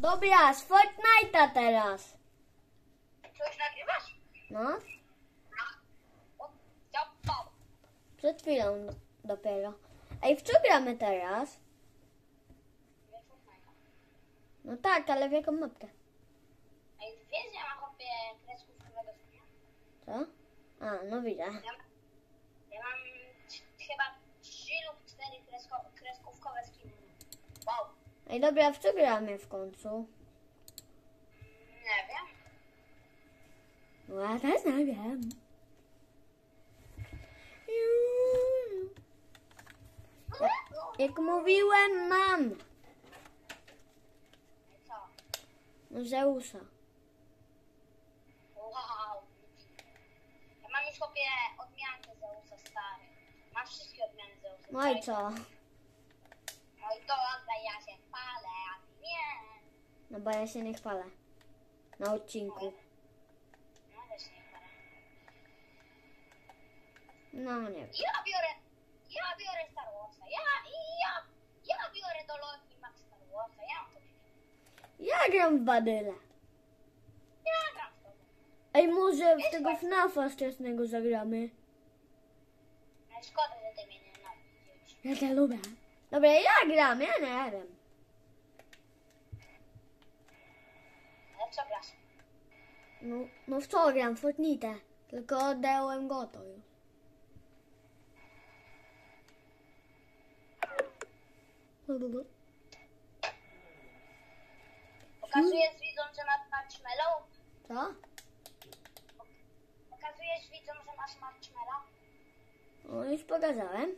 Dobra, z Fortnite'a teraz. Coś nagrywasz? No, Zapał. przed chwilą dopiero. Ej, w co gramy teraz? No tak, ale w jaką mapkę? Ej, wiesz, ja mam chłopie kreskówkowego skina? Co? A, no widzę. Ja mam chyba 3 lub 4 kreskówkowe skiny. Wow. Ej, dobra, w co gramy w końcu? Nie wiem. No ja też nie wiem. Jak mówiłem, mam Co? Zeusa. Wow. Ja mam już chłopie odmiankę Zeusa stary. Mam wszystkie odmiany Zeusa. No i co? No i dobra, ja się chwalę, a ty nie. No bo ja się nie chwalę. Na odcinku. No też nie chwalę. No nie wiem. Ja biorę Star Warsa. Ja biorę do Loki Max Star Warsa. Ja mam to wziąć. Ja gram w Badyle. Ja gram w to. Ej, może w tego FNAF-a wczesnego zagramy? Ale szkoda, że ty mnie nie lubisz. Ja cię lubię. Dobra, ja gram, ja nie wiem. Ale co grasz? No w co gram? W Fortnite. Tylko oddałem go to już. Pokazujesz widzom, że masz marshmallow? Co? Pokazujesz widzom, że masz marshmallow? O, już pokazałem.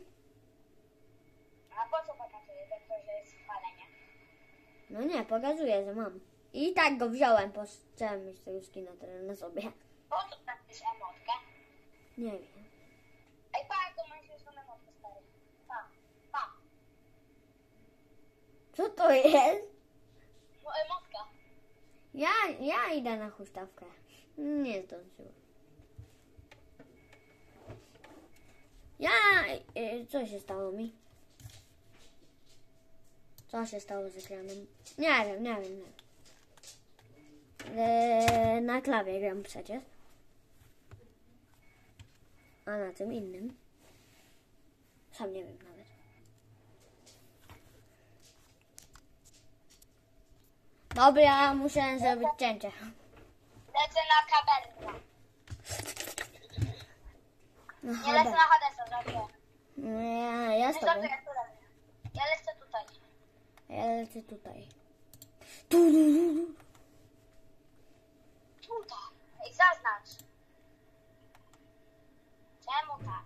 A po co pokazujesz, jak to, że jest chwalenie? No nie, pokazuję, że mam. I tak go wziąłem, bo chciałem mieć tego skina teraz na sobie. Po co tak jest emotkę? Nie wiem. Ej, pa, jak to masz już tą emotkę, stary. Pa. Co to jest? No emotka. Ja idę na huśtawkę. Nie zdążyłem. Co się stało mi? Co się stało z ekranem? Nie wiem. Na klawie gram przecież. A na tym innym? Sam nie wiem nawet. Dobra, muszę zrobić cięcie. Lecę na kabelkę. No, Nie lecę na Hadesa, zrobię. Ja z Nie tobą. zrobię, ja lecę tutaj. Ja lecę tutaj. Tutaj. Ej, zaznacz. Czemu tak?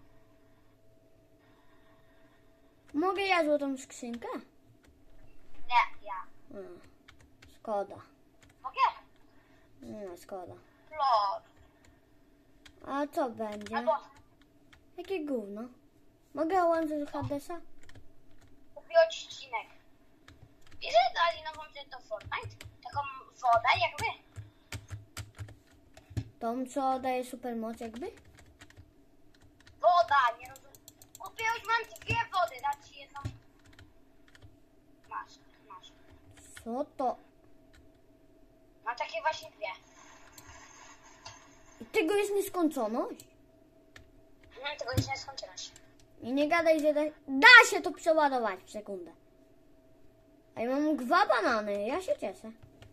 Mogę ja złotą skrzynkę? Nie, ja. Szkoda. Mogę? No, szkoda. Plor. A co będzie? Albo Jakie gówno? Mogę łączyć Hadesa? kupię odcinek. Wiesz, że dali nową rzecz do Fortnite? Taką wodę jakby? Tą, co daje supermoc jakby? Woda, nie rozumiem. Kupię już mam 2 wody, dać ci jedną. Masz. Co to? Mam takie właśnie 2. I tego jest nieskończoność? Tego już nie skończyłaś. I nie gadaj, że da się to przeładować w sekundę. A ja mam 2 banany, ja się cieszę.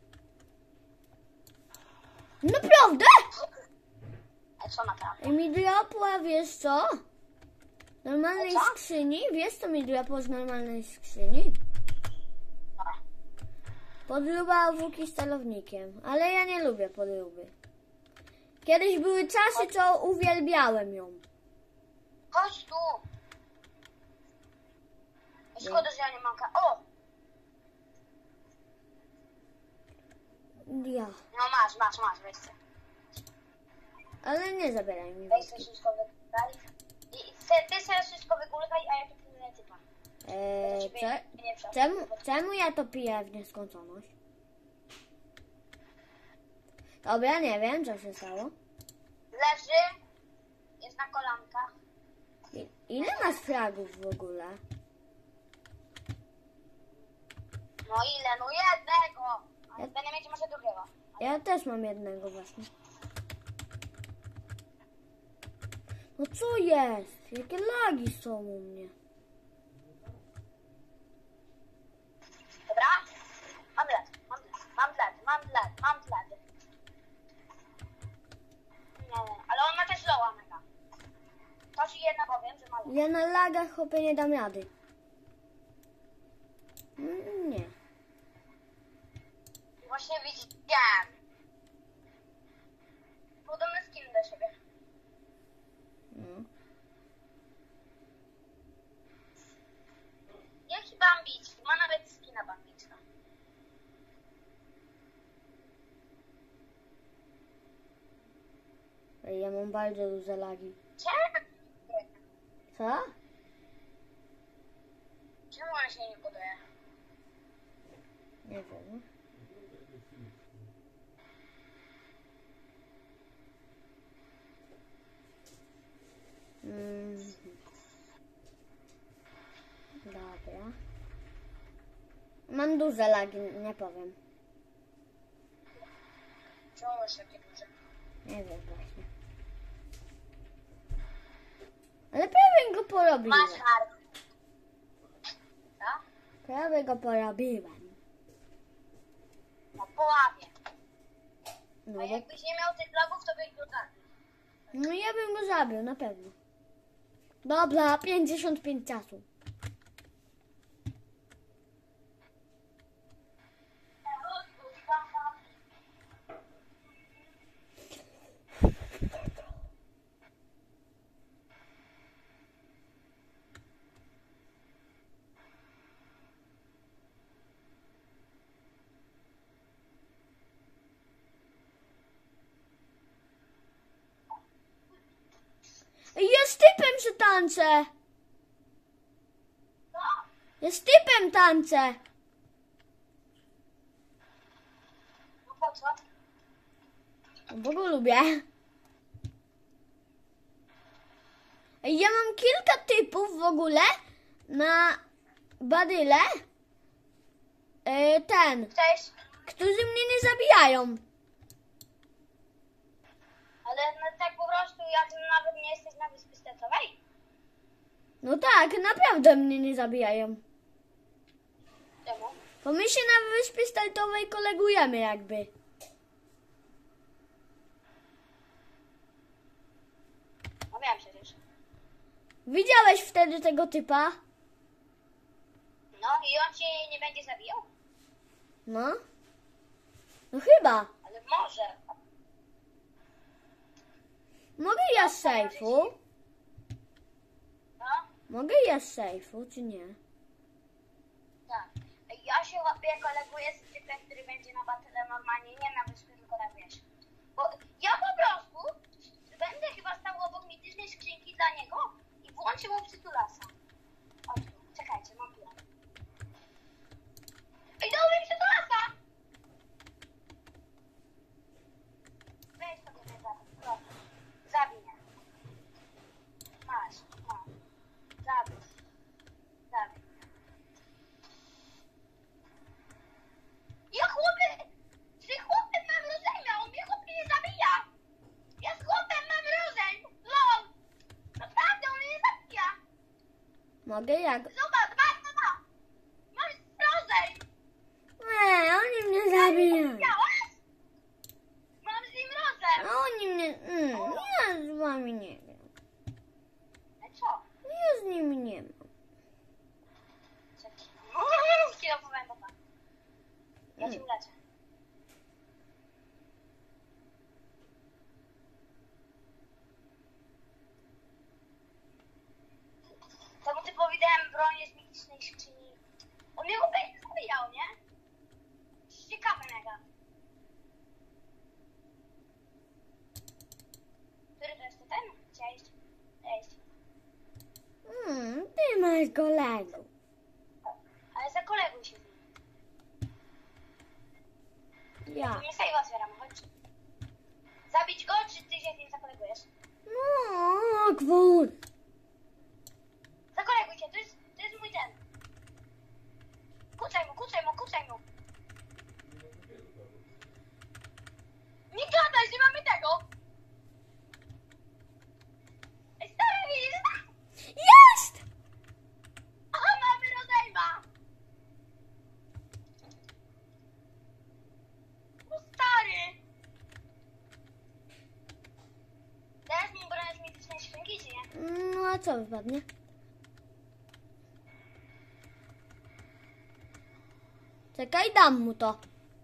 Naprawdę? A co naprawdę? I mi drapła, wiesz co? Normalnej Co? skrzyni? Wiesz co mi drapło z normalnej skrzyni? Podróba łuki z celownikiem. Ale ja nie lubię podróby. Kiedyś były czasy, co uwielbiałem ją. Chodź tu. Szkoda, że ja nie mam O! Ja. No masz, weź se. Ale nie zabieraj mi Weź se wódki. wszystko wygulaj. I ty sobie wszystko wygulaj, a ja tu pilnuję typa. Czemu ja to piję w nieskończoność? Dobra, nie wiem, co się stało. Leży. Jest na kolankach. Ile masz fragów w ogóle? No ile? No jednego. Ja Ja też mam jednego właśnie. No co jest? Jakie lagi są u mnie? Dobra? Mam led. Nie, ale on ma też loła mega. To ci jedno powiem, że ma loła. Ja na lagach chłopie nie dam rady. Nie. Właśnie widziałem. Podobny skin do siebie. No. Jaki Bambicki? Ma nawet skina Bambicka. Ej, ja mam bardzo duże lagi. Czemu? Co? Czemu on się nie buduje? Nie wiem. Dobra. Mam duże lagi, nie powiem. Czemu masz takie duże? Nie wiem właśnie. Ale prawie go porobiłem. Masz hard. Co? Prawie go porobiłem. No poławie. No, A bo... jakbyś nie miał tych logów, to byś go zabił. no ja bym go zabił, na pewno. Dobra, 55 czasu. Ja z typem się tańczę. Co? Ja z typem tańczę. No po co? Bo go lubię. Ej, ja mam kilka typów w ogóle na Badyle. Cześć. Którzy mnie nie zabijają. Ale no tak po prostu, jak nawet nie jesteś na wyspie stetowej? No tak, naprawdę mnie nie zabijają. Czemu? Bo my się na wyspie startowej kolegujemy jakby. No wiem przecież. Widziałeś wtedy tego typa? No i on cię nie będzie zabijał? No. No chyba. Ale może. Mogę ja z sejfu? No? Mogę ja z sejfu, czy nie? Tak. Ja się łapię, koleguję z typem, który będzie na battle normalnie, nie na wyspie, tylko na wieży. Bo ja po prostu będę chyba stał obok mitycznej skrzynki dla niego i włączę mu przytulasa. O tu, czekajcie, mam plan. Ej, dał mi przytulasa! Weź sobie mnie zabij, proszę. Zabij mnie. Masz, no. Zabij. Zabij. Ja chłopy! Że chłopem mam rodzenia, on mnie chłopie nie zabija! Ja z chłopem mam rodzeń! LOL! Naprawdę, on mnie nie zabija! Mogę jak? Zobacz, patrz! Mam rodzeń! Nie, oni mnie zabijają. Widziałaś? Mam z nim rodzeń! A oni mnie... ja z wami nie wiem. A co? Ja z nimi nie mam. Chwilę powiem, papa. Ja cię uleczę. Temu typowi dałem bronię z mitycznej skrzyni. On mnie chłopie nie zabijał, nie? Ciekawe mega. Który to jest to ten? Cześć. Cześć. Ty masz kolegów. Ale zakoleguj się z nim. Ja. Tu mnie sejwa otwieram, chodź. Zabić go, czy ty się z nim zakolegujesz? No, gwór. Zakoleguj się, to jest mój ten. Kucaj mu, kucaj mu, kucaj mu. co wypadnie? Czekaj, dam mu to.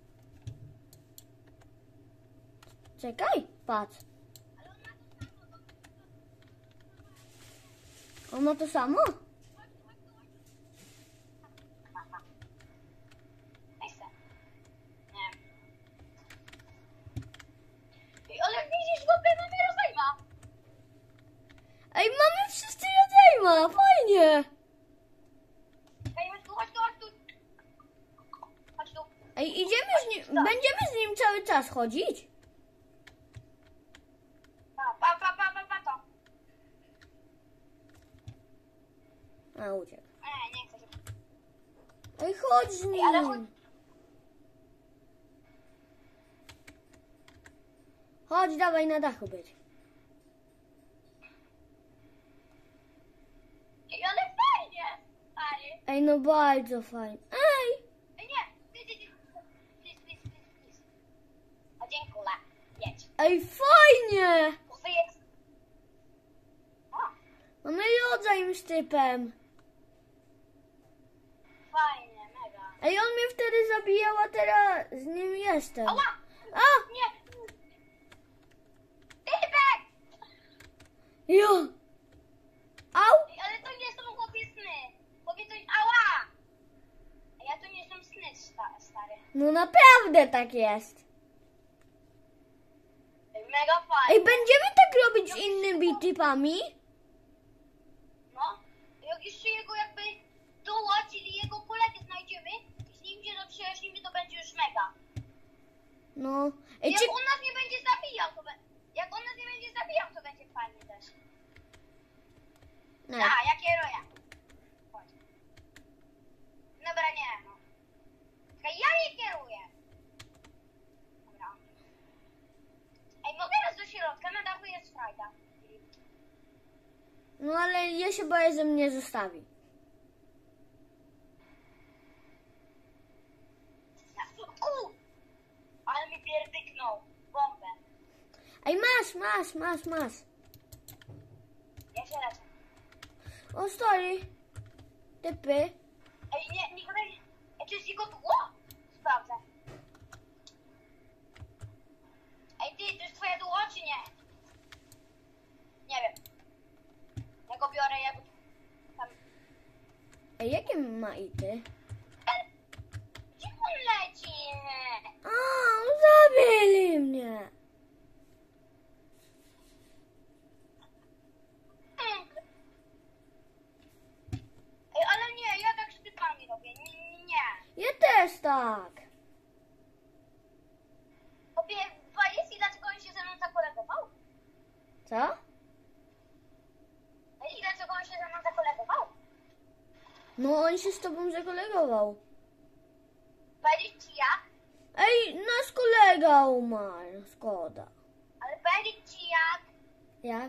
Czekaj, patrz. On ma to samo? Ale widzisz, chłopie, mamy rozejma. Ej, mamy wszyscy rodzajma, fajnie. Ej, chodź tu. Chodź tu. Ej, idziemy z nim, będziemy z nim cały czas chodzić? Pa to. A, uciekł. Nie chcę się. Ej, chodź z Ej, ale chodź. nim. Chodź, dawaj na dachu być. Ej, ale fajnie, stary. Ej, no bardzo fajnie. Ej, Ej, nie. Please. O, dziękuję. Jedź. ej, fajnie. Wyjedź. O, Mamy rodzaj z typem. fajnie, mega. Ej, on mnie wtedy zabijał, a teraz z nim jestem. Ała! A, Nie. Typek! jo. Au. Ej, ale to nie są chłopie sny. Chłopie, to... Ała! Ej, ja to nie są sny, stary. No naprawdę tak jest. Ej, mega fajnie. Ej, będziemy tak robić z innymi typami? No, jak jeszcze jego jakby dołać, czyli jego kolegę znajdziemy i z nim się zaprzyjaźnimy, to będzie już mega. No. Ej, Jak czy... on nas nie będzie zabijał, to będzie fajnie też. Nie. A, ja kieruję. Chodź. Dobra, nie, no. Czekaj, ja nie kieruję. Dobra. Ej, mogę raz do środka, na dachu jest frajda. No ale ja się boję, że mnie zostawi. Ale mi pierdyknął bombę. Ej, masz. Ja się leczę. O, sorry. Typy. Ej, nie podaj. Ej, to jest jego tło? Sprawdzę. Ej, ty, to jest twoje tło, czy nie? Nie wiem. Ja go biorę, ja go tam... Ej, jakie ma ity? Gdzie on leci? A, zabili mnie. Ej, ale nie, ja tak z typami robię. Nie. Ja też tak. Obie, jest i dlaczego on się ze mną zakolegował? Co? Ej, i dlaczego on się ze mną zakolegował? No, on się z tobą zakolegował. Powiedzieć ci jak? Ej, nasz kolega umarł. Szkoda. Ale powiedzieć ci jak? Jak?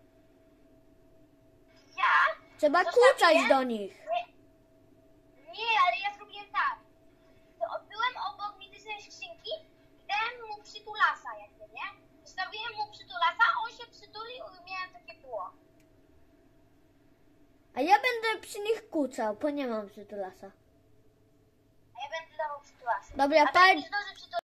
Ja? Trzeba Zostawiłem? kucać do nich. Nie, ale ja zrobiłem tak. To byłem obok mitycznej skrzynki i dałem mu przytulasa jakby, nie? Zostawiłem mu przytulasa, on się przytulił i miałem takie tło. A ja będę przy nich kucał, bo nie mam przytulasa. A ja będę dawał przytulasa. Dobra, A tak pa- nie zdążę przytulasa.